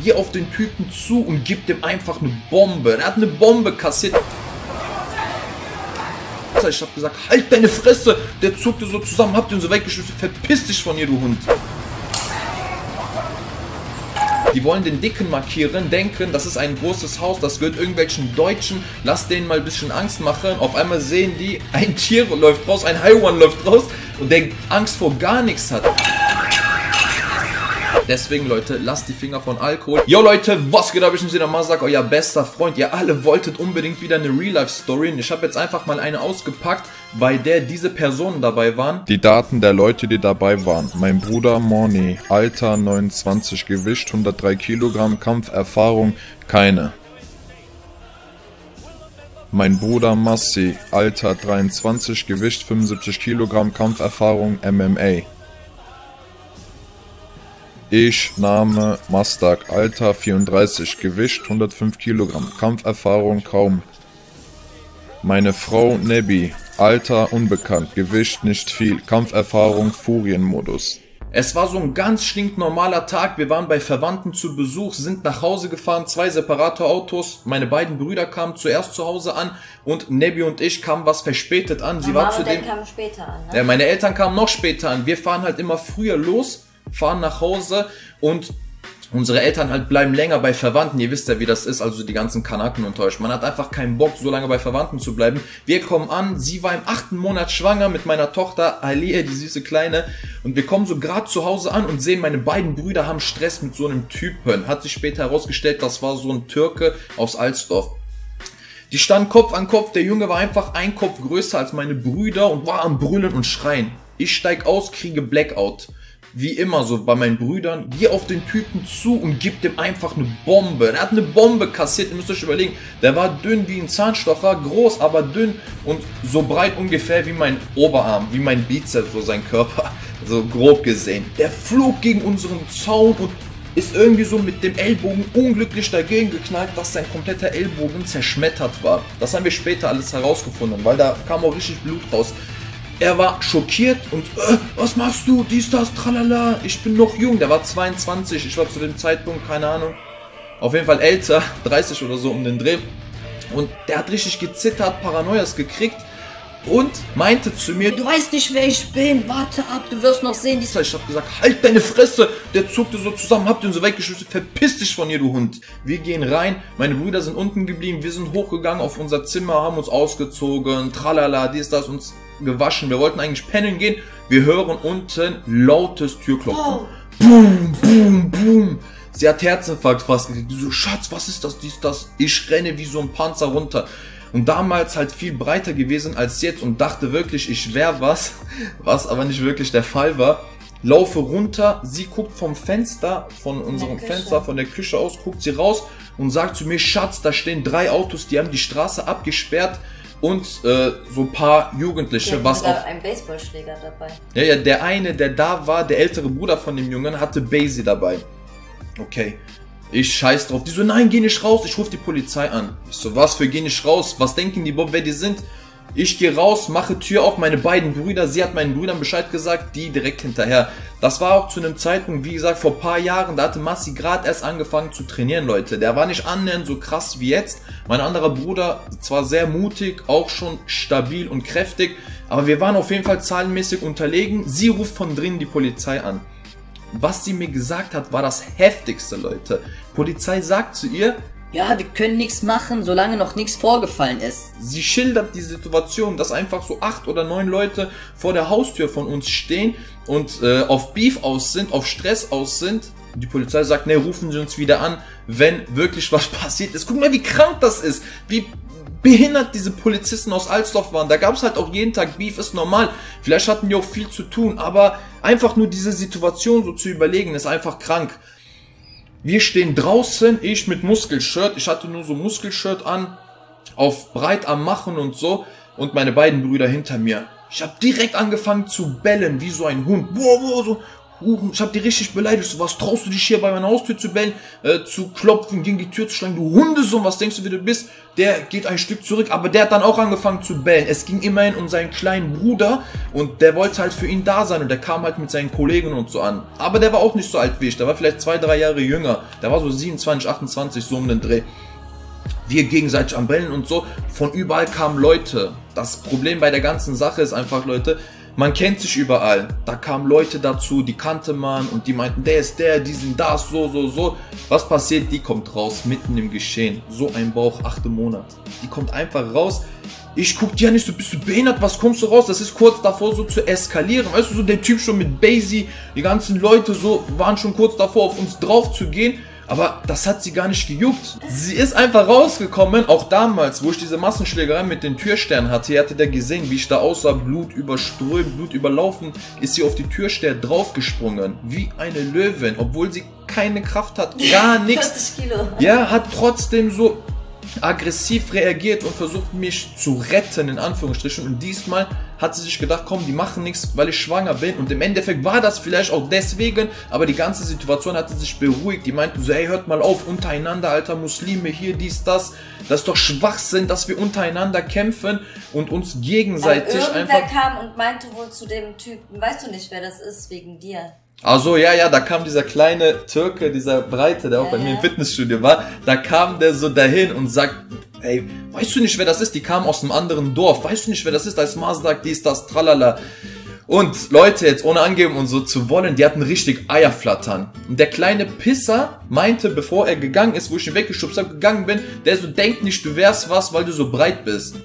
geh auf den Typen zu und gib dem einfach eine Bombe. Er hat eine Bombe kassiert. Ich hab gesagt, halt deine Fresse. Der zuckte so zusammen, habt ihn so weggeschmissen. Verpiss dich von ihr, du Hund. Die wollen den Dicken markieren, denken, das ist ein großes Haus, das gehört irgendwelchen Deutschen. Lass denen mal ein bisschen Angst machen. Auf einmal sehen die, ein Tier läuft raus, ein Haiwan läuft raus und der Angst vor gar nichts hat. Deswegen, Leute, lasst die Finger von Alkohol. Yo, Leute, was geht ab? Ich bin wieder Masak, euer bester Freund. Ihr alle wolltet unbedingt wieder eine Real-Life-Story. Und ich habe jetzt einfach mal eine ausgepackt, bei der diese Personen dabei waren. Die Daten der Leute, die dabei waren. Mein Bruder Moni, Alter 29, Gewicht 103 Kilogramm, Kampferfahrung keine. Mein Bruder Massi, Alter 23, Gewicht 75 Kilogramm, Kampferfahrung MMA. Ich, Name Mastak, Alter 34, Gewicht 105 Kilogramm, Kampferfahrung kaum. Meine Frau Nebi, Alter unbekannt, Gewicht nicht viel, Kampferfahrung Furienmodus. Es war so ein ganz stinknormaler Tag, wir waren bei Verwandten zu Besuch, sind nach Hause gefahren, 2 separate Autos, meine beiden Brüder kamen zuerst zu Hause an und Nebi und ich kamen was verspätet an. Sie war zudem, kamen später an, ne? Ja, meine Eltern kamen noch später an, wir fahren halt immer früher los, fahren nach Hause und unsere Eltern halt bleiben länger bei Verwandten. Ihr wisst ja, wie das ist, also die ganzen Kanaken und Täusch. Man hat einfach keinen Bock, so lange bei Verwandten zu bleiben. Wir kommen an, sie war im 8. Monat schwanger mit meiner Tochter Alia, die süße Kleine. Und wir kommen so gerade zu Hause an und sehen, meine beiden Brüder haben Stress mit so einem Typen. Hat sich später herausgestellt, das war so ein Türke aus Alsdorf. Die standen Kopf an Kopf, der Junge war einfach ein Kopf größer als meine Brüder und war am Brüllen und Schreien. Ich steig aus, kriege Blackout. Wie immer so bei meinen Brüdern, geh auf den Typen zu und gib dem einfach eine Bombe. Er hat eine Bombe kassiert, ihr müsst euch überlegen, der war dünn wie ein Zahnstocher, groß, aber dünn und so breit ungefähr wie mein Oberarm, wie mein Bizeps, so sein Körper, so grob gesehen. Der flog gegen unseren Zaun und ist irgendwie so mit dem Ellbogen unglücklich dagegen geknallt, dass sein kompletter Ellbogen zerschmettert war. Das haben wir später alles herausgefunden, weil da kam auch richtig Blut raus. Er war schockiert und, was machst du, dies, das, tralala, ich bin noch jung, der war 22, ich war zu dem Zeitpunkt, keine Ahnung, auf jeden Fall älter, 30 oder so um den Dreh. Und der hat richtig gezittert, Paranoias gekriegt und meinte zu mir, du weißt nicht, wer ich bin, warte ab, du wirst noch sehen. Ich hab gesagt, halt deine Fresse, der zuckte so zusammen, habt ihn so weggeschmissen, verpiss dich von ihr, du Hund. Wir gehen rein, meine Brüder sind unten geblieben, wir sind hochgegangen auf unser Zimmer, haben uns ausgezogen, tralala, dies, das, uns gewaschen, wir wollten eigentlich pennen gehen, wir hören unten lautes Türklopfen. Oh. Boom, boom, boom. Sie hat Herzinfarkt fast gekriegt, so, Schatz, was ist das, dies, das, ich renne wie so ein Panzer runter. Und damals halt viel breiter gewesen als jetzt und dachte wirklich, ich wäre was aber nicht wirklich der Fall war. Laufe runter, sie guckt vom Fenster, von unserem Fenster, von der Küche aus, guckt sie raus und sagt zu mir, Schatz, da stehen 3 Autos, die haben die Straße abgesperrt und so ein paar Jugendliche, was auch... ein Baseballschläger dabei. Ja, der eine, der da war, der ältere Bruder von dem Jungen, hatte Basie dabei. Okay. Ich scheiß drauf. Die so, nein, geh nicht raus, ich rufe die Polizei an. Ich so, was für geh nicht raus? Was denken die, Bob, wer die sind? Ich gehe raus, mache Tür auf, meine beiden Brüder, sie hat meinen Brüdern Bescheid gesagt, die direkt hinterher. Das war auch zu einem Zeitpunkt, wie gesagt, vor ein paar Jahren, da hatte Massi gerade erst angefangen zu trainieren, Leute. Der war nicht annähernd so krass wie jetzt. Mein anderer Bruder, zwar sehr mutig, auch schon stabil und kräftig, aber wir waren auf jeden Fall zahlenmäßig unterlegen. Sie ruft von drinnen die Polizei an. Was sie mir gesagt hat, war das Heftigste, Leute. Polizei sagt zu ihr, ja, wir können nichts machen, solange noch nichts vorgefallen ist. Sie schildert die Situation, dass einfach so 8 oder 9 Leute vor der Haustür von uns stehen und auf Beef aus sind, auf Stress aus sind. Die Polizei sagt, ne, rufen Sie uns wieder an, wenn wirklich was passiert ist. Guck mal, wie krank das ist, wie behindert diese Polizisten aus Alsdorf waren. Da gab es halt auch jeden Tag Beef, ist normal. Vielleicht hatten die auch viel zu tun, aber einfach nur diese Situation so zu überlegen, ist einfach krank. Wir stehen draußen, ich mit Muskelshirt, ich hatte nur so Muskelshirt an, auf breit am Machen und so, und meine beiden Brüder hinter mir. Ich habe direkt angefangen zu bellen, wie so ein Hund. Boah, boah, so, Ich hab die richtig beleidigt, so, was traust du dich hier bei meiner Haustür zu bellen, zu klopfen, gegen die Tür zu schlagen, du Hundesohn, was denkst du, wie du bist? Der geht ein Stück zurück, aber der hat dann auch angefangen zu bellen. Es ging immerhin um seinen kleinen Bruder und der wollte halt für ihn da sein und der kam halt mit seinen Kollegen und so an. Aber der war auch nicht so alt wie ich, der war vielleicht 2, 3 Jahre jünger, der war so 27, 28, so um den Dreh. Wir gegenseitig am Bellen und so, von überall kamen Leute. Das Problem bei der ganzen Sache ist einfach, Leute, man kennt sich überall. Da kamen Leute dazu, die kannte man und die meinten, der ist der, die sind das, so. Was passiert? Die kommt raus, mitten im Geschehen. So ein Bauch, 8. Monat. Die kommt einfach raus. Ich guck dir ja nicht so, bist du behindert, was kommst du raus? Das ist kurz davor so zu eskalieren. Weißt du, so der Typ schon mit Basie, die ganzen Leute so waren schon kurz davor auf uns drauf zu gehen. Aber das hat sie gar nicht gejuckt. Sie ist einfach rausgekommen, auch damals, wo ich diese Massenschlägerei mit den Türsternen hatte. Ihr hattet ja gesehen, wie ich da aussah, Blut überströmt, Blut überlaufen, ist sie auf die Türsterne draufgesprungen. Wie eine Löwin, obwohl sie keine Kraft hat, gar nichts. 40 Kilo. Ja, hat trotzdem so aggressiv reagiert und versucht mich zu retten, in Anführungsstrichen. Und diesmal hat sie sich gedacht, komm, die machen nichts, weil ich schwanger bin. Und im Endeffekt war das vielleicht auch deswegen, aber die ganze Situation hatte sich beruhigt. Die meinten so, hey, hört mal auf, untereinander, alter Muslime, hier, dies, das. Das ist doch Schwachsinn, dass wir untereinander kämpfen und uns gegenseitig aber einfach... irgendwer kam und meinte wohl zu dem Typen, weißt du nicht, wer das ist, wegen dir. Also ja, da kam dieser kleine Türke, dieser Breite, der auch bei mir im Fitnessstudio war, da kam der so dahin und sagt, ey, weißt du nicht, wer das ist? Die kamen aus einem anderen Dorf, weißt du nicht, wer das ist? Da ist Masdak, dies, das, tralala. Und Leute, jetzt ohne angeben und so zu wollen, die hatten richtig Eierflattern. Und der kleine Pisser meinte, bevor er gegangen ist, wo ich ihn weggeschubst habe, gegangen bin, der so, denkt nicht, du wärst was, weil du so breit bist.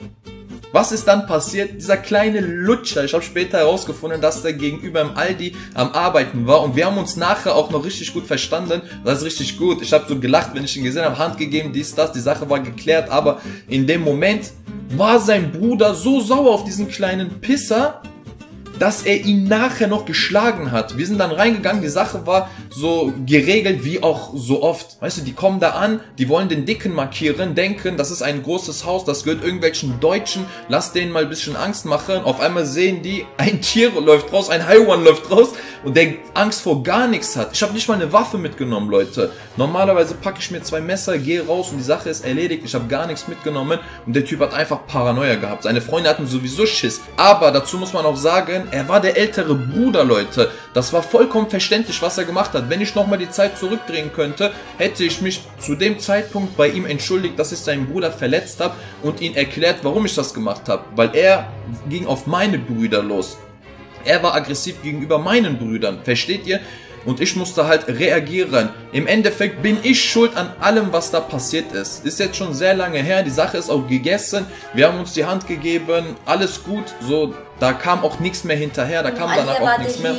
Was ist dann passiert? Dieser kleine Lutscher, ich habe später herausgefunden, dass der gegenüber im Aldi am Arbeiten war und wir haben uns nachher auch noch richtig gut verstanden. Das ist richtig gut. Ich habe so gelacht, wenn ich ihn gesehen habe, Hand gegeben, dies, das, die Sache war geklärt, aber in dem Moment war sein Bruder so sauer auf diesen kleinen Pisser, dass er ihn nachher noch geschlagen hat. Wir sind dann reingegangen, die Sache war so geregelt wie auch so oft. Weißt du, die kommen da an, die wollen den Dicken markieren, denken, das ist ein großes Haus, das gehört irgendwelchen Deutschen, lass denen mal ein bisschen Angst machen. Auf einmal sehen die, ein Tier läuft raus, ein Haiwan läuft raus und der Angst vor gar nichts hat. Ich habe nicht mal eine Waffe mitgenommen, Leute. Normalerweise packe ich mir 2 Messer, gehe raus und die Sache ist erledigt. Ich habe gar nichts mitgenommen und der Typ hat einfach Paranoia gehabt. Seine Freunde hatten sowieso Schiss. Aber dazu muss man auch sagen, er war der ältere Bruder, Leute. Das war vollkommen verständlich, was er gemacht hat. Wenn ich nochmal die Zeit zurückdrehen könnte, hätte ich mich zu dem Zeitpunkt bei ihm entschuldigt, dass ich seinen Bruder verletzt habe und ihn erklärt, warum ich das gemacht habe. Weil er ging auf meine Brüder los. Er war aggressiv gegenüber meinen Brüdern. Versteht ihr? Und ich musste halt reagieren. Im Endeffekt bin ich schuld an allem, was da passiert ist. Ist jetzt schon sehr lange her, die Sache ist auch gegessen. Wir haben uns die Hand gegeben, alles gut. So, da kam auch nichts mehr hinterher, da kam danach auch nichts mehr.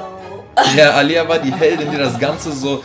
Ja, Alia war die Heldin, die das Ganze so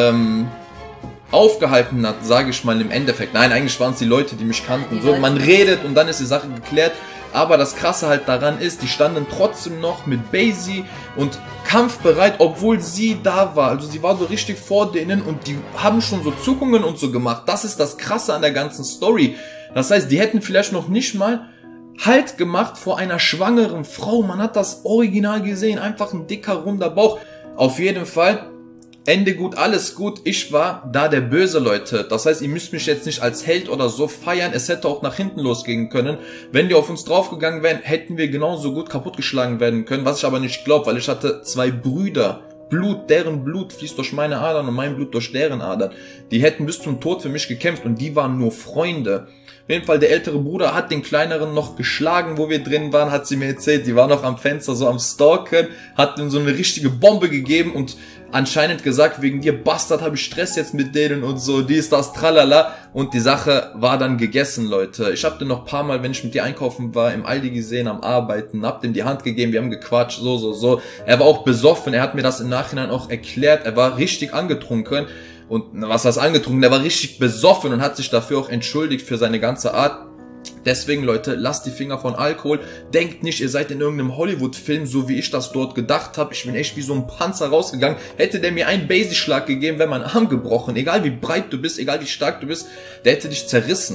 aufgehalten hat, sage ich mal im Endeffekt. Nein, eigentlich waren es die Leute, die mich kannten. So, man redet und dann ist die Sache geklärt. Aber das Krasse halt daran ist, die standen trotzdem noch mit Basie und kampfbereit, obwohl sie da war. Also sie war so richtig vor denen und die haben schon so Zuckungen und so gemacht. Das ist das Krasse an der ganzen Story. Das heißt, die hätten vielleicht noch nicht mal Halt gemacht vor einer schwangeren Frau. Man hat das Original gesehen, einfach ein dicker, runder Bauch. Auf jeden Fall, Ende gut, alles gut. Ich war da der Böse, Leute. Das heißt, ihr müsst mich jetzt nicht als Held oder so feiern. Es hätte auch nach hinten losgehen können. Wenn die auf uns draufgegangen wären, hätten wir genauso gut kaputtgeschlagen werden können. Was ich aber nicht glaube, weil ich hatte 2 Brüder. Blut, deren Blut fließt durch meine Adern und mein Blut durch deren Adern. Die hätten bis zum Tod für mich gekämpft und die waren nur Freunde. Auf jeden Fall, der ältere Bruder hat den kleineren noch geschlagen, wo wir drin waren, hat sie mir erzählt. Die war noch am Fenster so am Stalken, hat ihm so eine richtige Bombe gegeben und anscheinend gesagt, wegen dir Bastard habe ich Stress jetzt mit denen und so, dies, das, tralala. Und die Sache war dann gegessen, Leute. Ich habe den noch ein paar Mal, wenn ich mit dir einkaufen war, im Aldi gesehen, am Arbeiten, hab dem die Hand gegeben, wir haben gequatscht, so. Er war auch besoffen, er hat mir das im Nachhinein auch erklärt, er war richtig angetrunken. Und was heißt angetrunken? Der war richtig besoffen und hat sich dafür auch entschuldigt für seine ganze Art. Deswegen, Leute, lasst die Finger von Alkohol. Denkt nicht, ihr seid in irgendeinem Hollywood-Film, so wie ich das dort gedacht habe. Ich bin echt wie so ein Panzer rausgegangen. Hätte der mir einen Basic-Schlag gegeben, wäre mein Arm gebrochen. Egal wie breit du bist, egal wie stark du bist, der hätte dich zerrissen.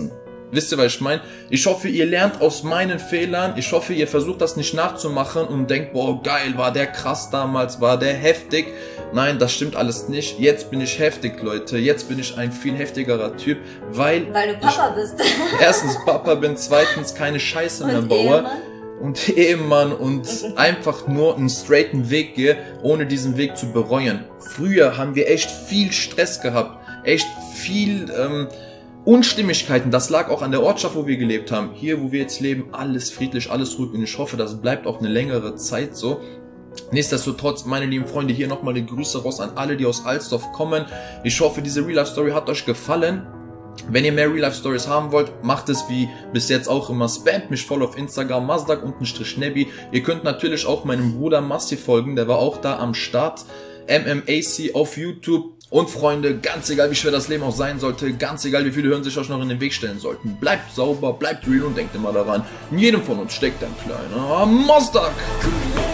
Wisst ihr, was ich meine? Ich hoffe, ihr lernt aus meinen Fehlern. Ich hoffe, ihr versucht das nicht nachzumachen und denkt, boah, geil, war der krass damals, war der heftig. Nein, das stimmt alles nicht. Jetzt bin ich heftig, Leute. Jetzt bin ich ein viel heftigerer Typ, weil du Papa bist. Erstens Papa bin, zweitens keine Scheiße mehr baue. Und Ehemann und einfach nur einen straighten Weg gehe, ohne diesen Weg zu bereuen. Früher haben wir echt viel Stress gehabt, echt viel Unstimmigkeiten. Das lag auch an der Ortschaft, wo wir gelebt haben. Hier, wo wir jetzt leben, alles friedlich, alles ruhig und ich hoffe, das bleibt auch eine längere Zeit so. Nichtsdestotrotz, meine lieben Freunde, hier nochmal die Grüße raus an alle, die aus Alsdorf kommen. Ich hoffe, diese Real-Life-Story hat euch gefallen. Wenn ihr mehr Real-Life-Stories haben wollt, macht es wie bis jetzt auch immer. Spamt mich voll auf Instagram, Mazdak_Nebi. Ihr könnt natürlich auch meinem Bruder Massi folgen, der war auch da am Start. MMAC auf YouTube. Und Freunde, ganz egal wie schwer das Leben auch sein sollte, ganz egal wie viele Hören sich euch noch in den Weg stellen sollten, bleibt sauber, bleibt real und denkt immer daran, in jedem von uns steckt ein kleiner Mazdak.